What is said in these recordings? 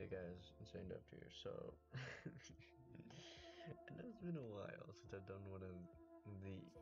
Hey guys, Insane Up here. So, I know it's been a while since I've done one of these.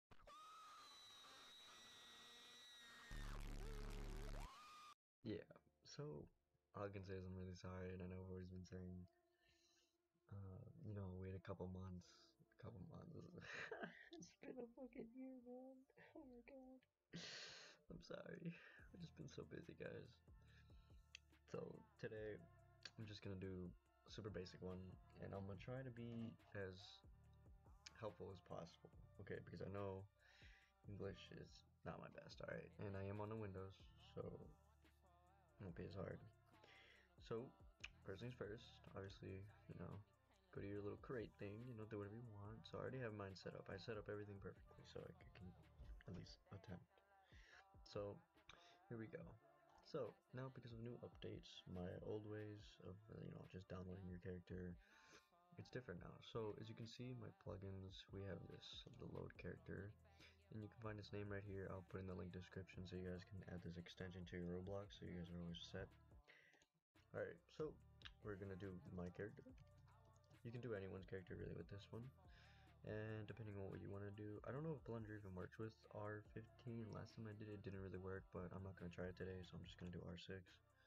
Yeah, so all I can say is I'm really sorry, and I know I've always been saying, wait a couple months. It's been a fucking year, man. Oh my god. I'm sorry. I've just been so busy, guys. So today, I'm just gonna do a super basic one, and I'm gonna try to be as helpful as possible, okay? Because I know English is not my best, alright? And I am on the Windows, so it won't be as hard. So, first things first, obviously, go to your little crate thing, do whatever you want. So I already have mine set up. I set up everything perfectly, so I can at least attempt. So, here we go. So, now because of new updates, my old ways of, just downloading your character, it's different now. So as you can see, my plugins, we have this, the load character, and you can find its name right here. I'll put in the link description so you guys can add this extension to your Roblox so you guys are always set. Alright, so we're gonna do my character. You can do anyone's character really with this one, and depending on what you want to do. I don't know if Blender even works with R15. Last time I did it didn't really work, but I'm not gonna try it today, so I'm just gonna do R6.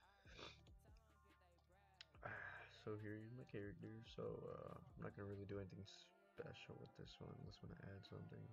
So here's my character. So I'm not gonna really do anything special with this one unless I want to add something.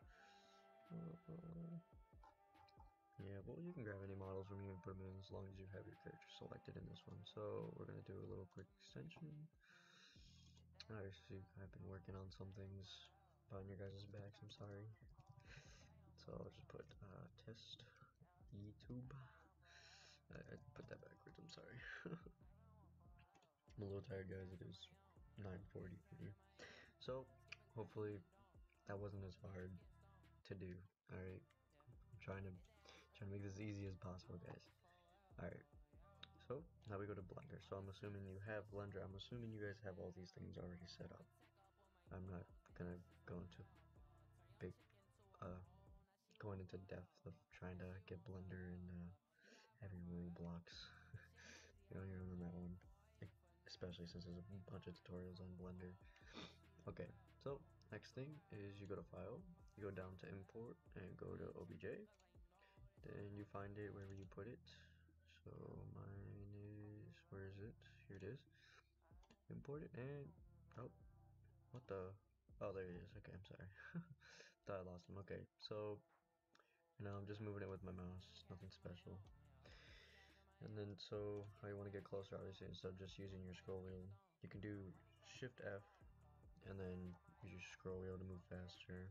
Yeah, well, you can grab any models from here and put them in as long as you have your character selected in this one. So we're gonna do a little quick extension. Obviously, I've been working on some things behind your guys' backs. I'm sorry. So I'll just put test YouTube. I put that backwards. I'm sorry. I'm a little tired, guys. It is 9:40 for me. So hopefully that wasn't as hard to do. All right, I'm trying to make this as easy as possible, guys. All right. So now we go to Blender. So I'm assuming you have Blender. I'm assuming you guys have all these things already set up. I'm not gonna go into big, going into depth of trying to get Blender and having Roblox. You don't hear on that one, especially since there's a bunch of tutorials on Blender. Okay, so next thing is you go to File, you go down to Import, and go to OBJ. Then you find it wherever you put it. So mine is, where is it? Here it is. Import it and, oh, what the, oh there it is. Okay, I'm sorry. Thought I lost him. Okay, so now I'm just moving it with my mouse, nothing special. And then so how you want to get closer, obviously, instead of just using your scroll wheel, you can do Shift F and then use your scroll wheel to move faster.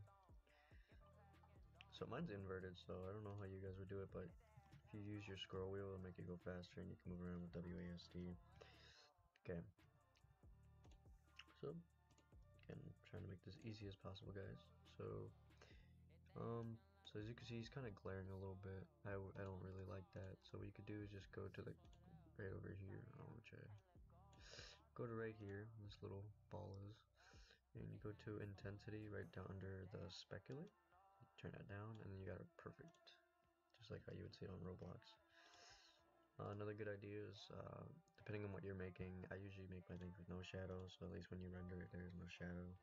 So mine's inverted, so I don't know how you guys would do it, but if you use your scroll wheel, it'll make it go faster and you can move around with WASD. Okay. So, again, trying to make this easy as possible, guys. So, so as you can see, he's kind of glaring a little bit. I don't really like that. So what you could do is just go to the, right over here, go to right here, this little ball is, and you go to intensity right down under the speculate, turn that down, and then you got it perfect, just like how you would see it on Roblox. Another good idea is, depending on what you're making, I usually make my things with no shadow, so at least when you render it, there's no shadow.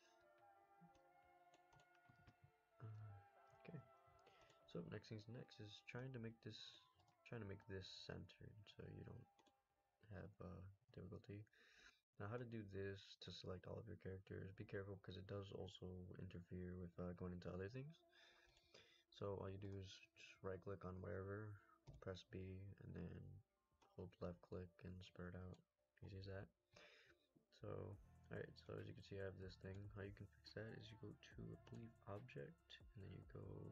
Okay, so next things next is trying to make this centered so you don't have difficulty. Now how to do this to select all of your characters, be careful because it does also interfere with going into other things. So all you do is just right click on wherever, press B, and then hold left click and spread out. Easy as that. So alright, so as you can see, I have this thing. How you can fix that is you go to, I believe, object, and then you go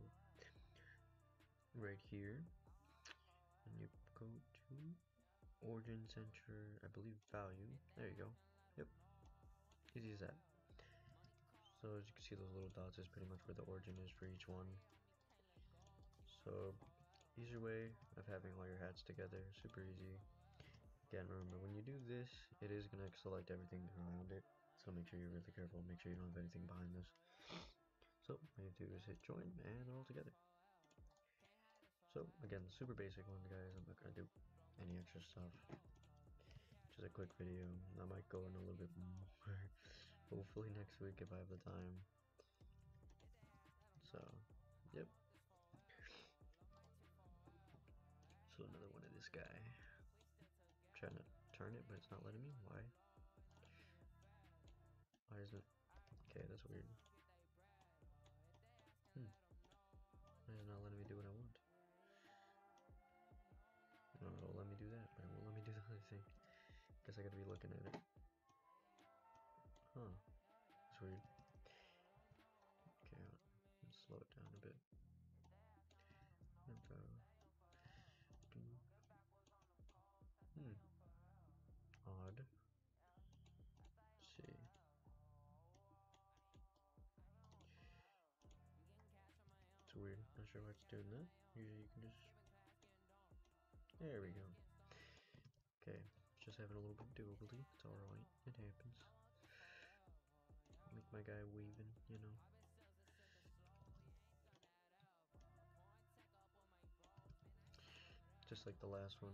right here, and you go to origin center, I believe value. There you go. Yep, easy as that. So as you can see, those little dots is pretty much where the origin is for each one. So easier way of having all your hats together, super easy. Again, remember when you do this, it is going to select everything around it, so make sure you're really careful, make sure you don't have anything behind this. So all you do is hit join and all together. So again, super basic one, guys. I'm not going to do any extra stuff. quick video. I might go in a little bit more. Hopefully next week if I have the time. So, yep. So another one of this guy. Trying to turn it, but it's not letting me. Why? Why isn't it? Okay, that's weird. Why is it not letting me do what I want? No, it'll let me do that, but it won't let me do the other thing. Guess I gotta be looking at it. Huh. That's weird. Okay, let's slow it down a bit. And, odd. Let's see. It's weird. Not sure why it's doing that. Usually you can just... There we go. Okay, just having a little bit of difficulty. It's alright. It happens. Make my guy weaving, you know. Just like the last one.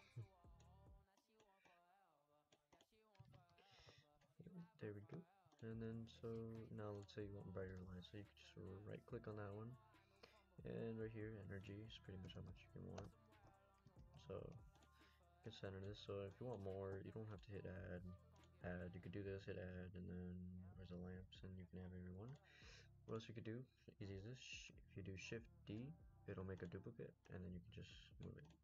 There we go. And then so now let's say you want brighter light, so you can just right click on that one, and right here energy is pretty much how much you can want. So you can center this. So if you want more, you don't have to hit add. You could do this, hit add, and then there's the lamps, and you can have everyone. What else you could do? Easy as this. If you do Shift D, it'll make a duplicate, and then you can just move it.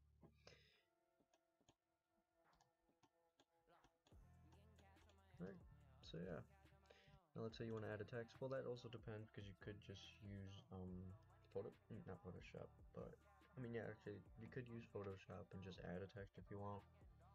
Alright, so yeah. Now let's say you want to add a text. Well, that also depends, because you could just use not Photoshop, but I mean, yeah, actually you could use Photoshop and just add a text if you want.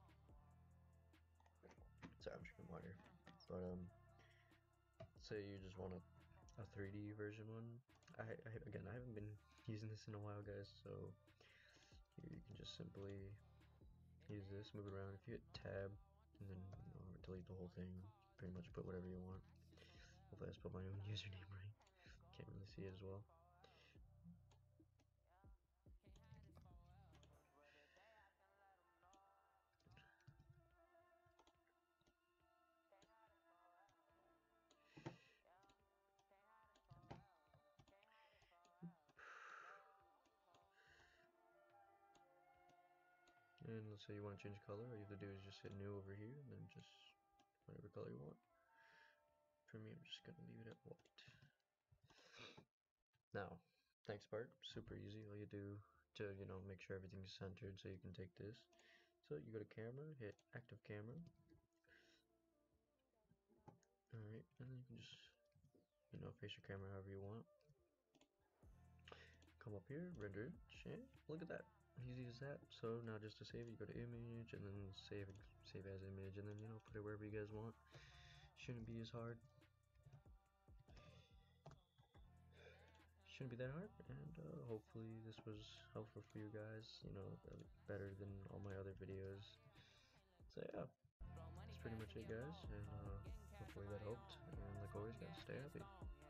Sorry, I'm drinking water. But say you just want a 3D version one. Again, I haven't been using this in a while, guys, so here you can just simply use this, move it around. If you hit tab and then delete the whole thing, pretty much put whatever you want. Hopefully I spelled my own username right. Can't really see it as well. And let's say you want to change color, all you have to do is just hit new over here, and then just whatever color you want. For me, I'm just gonna leave it at white. Now, next part, super easy. All you do to, make sure everything's centered, so you can take this. So you go to camera, hit active camera. Alright, and then you can just, face your camera however you want. Come up here, render, shit, look at that. Easy as that. So now just to save, you go to image, and then save as image, and then, put it wherever you guys want. Shouldn't be as hard. Shouldn't be that hard, and hopefully this was helpful for you guys, better than all my other videos. So yeah, that's pretty much it, guys, and hopefully that helped, and like always, guys, stay happy.